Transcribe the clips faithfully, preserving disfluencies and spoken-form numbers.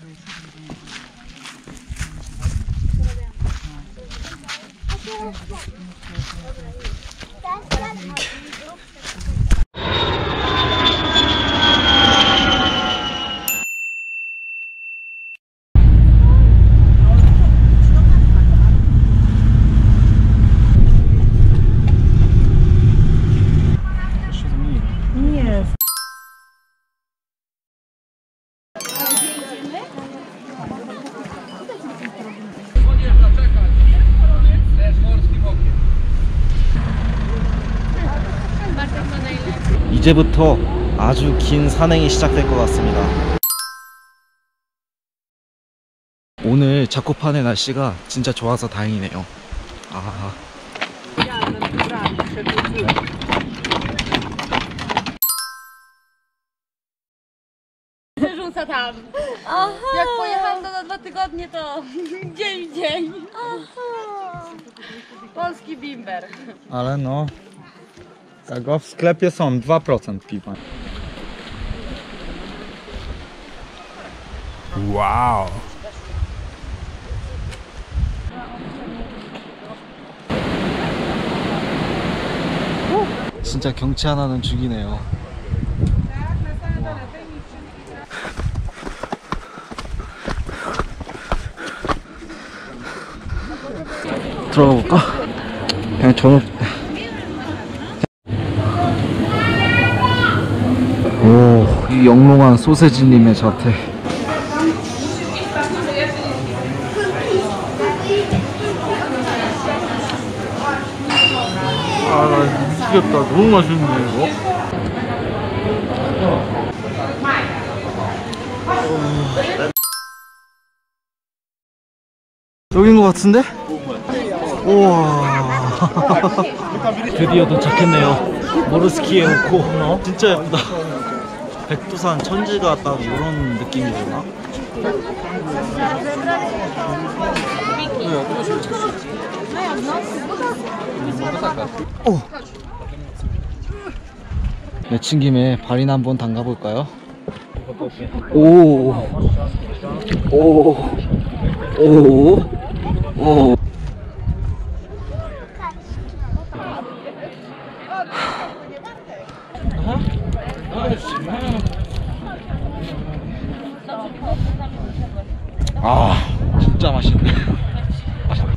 이제부터 아주 긴 산행이 시작될 것 같습니다. 오늘 자코판의 날씨가 진짜 좋아서 다행이네요. 아. Rzuca tam. Aha. Jak pojechałam to na dwa tygodnie, to dzień w dzień. Aha. Polski bimber. Ale no, tego w sklepie są dwa procent piwa. Wow. 진짜 경치 하나는 죽이네요. 들어가 볼까? 그냥 저녁. 오, 이 영롱한 소세지님의 자태. 아, 나 미치겠다. 너무 맛있네 이거. 여긴 것 같은데? 우와. 드디어 도착했네요. 모르스키에 오고. 진짜 예쁘다. 백두산 천지가 딱 이런 느낌이 되나? 오. 내친 김에 발이나 한번 담가볼까요? 오. 오. 오. 오. 아, 진짜 맛있네. 맛있다.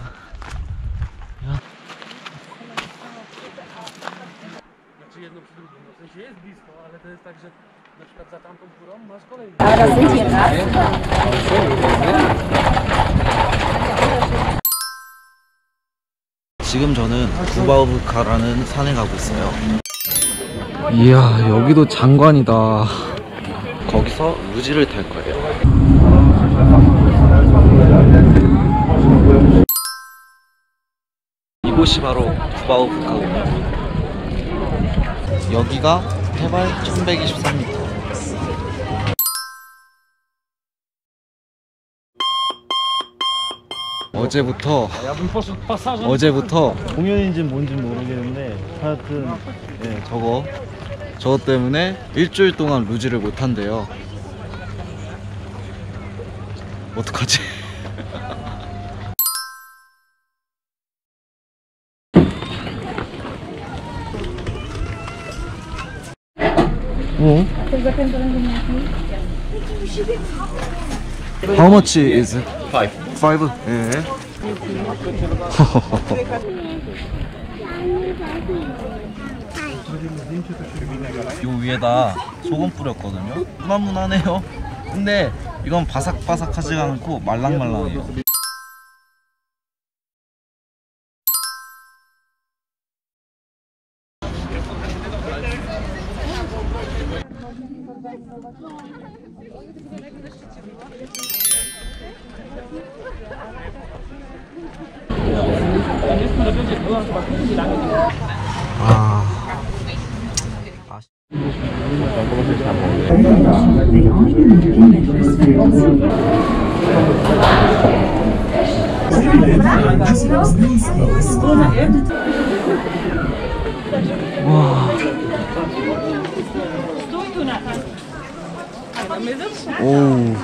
지금 저는 구바우브카라는 산에 가고 있어요. 이야, 여기도 장관이다. 거기서 루지를 탈 거예요. 이곳이 바로 구바우브카군요. 여기가 해발 천백이십삼 미터. 어제부터 어제부터 공연인지 뭔지 모르겠는데 하여튼 네, 저거 저거 때문에 일주일 동안 루지를 못 한대요. 어떡하지? 어? How much is it? Five. Five? 예. 요 위에다 소금 뿌렸거든요. 무난무난해요. 근데 이건 바삭바삭하지 않고 말랑말랑해요. 아. 와. 오.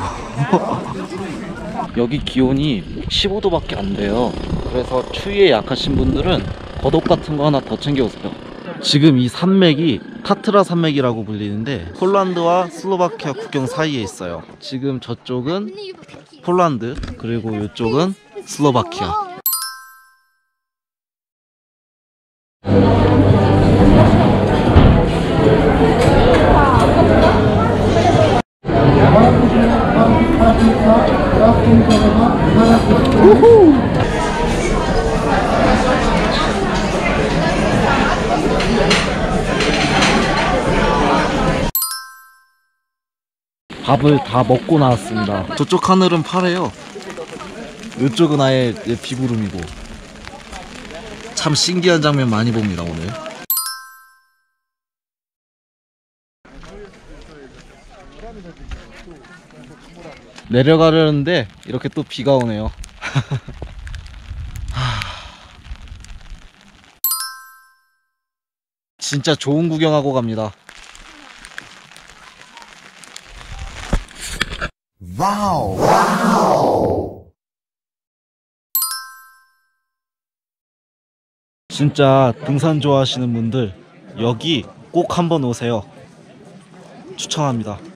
여기 기온이 십오 도밖에 안 돼요. 그래서 추위에 약하신 분들은 겉옷 같은 거 하나 더 챙겨오세요. 지금 이 산맥이 타트라 산맥이라고 불리는데 폴란드와 슬로바키아 국경 사이에 있어요. 지금 저쪽은 폴란드, 그리고 이쪽은 슬로바키아. 밥을 다 먹고 나왔습니다. 저쪽 하늘은 파래요. 이쪽은 아예 비구름이고. 참 신기한 장면 많이 봅니다 오늘. 내려가려는데 이렇게 또 비가 오네요. 진짜 좋은 구경하고 갑니다. 와우. 와우. 진짜 등산 좋아하시는 분들 여기 꼭 한번 오세요. 추천합니다.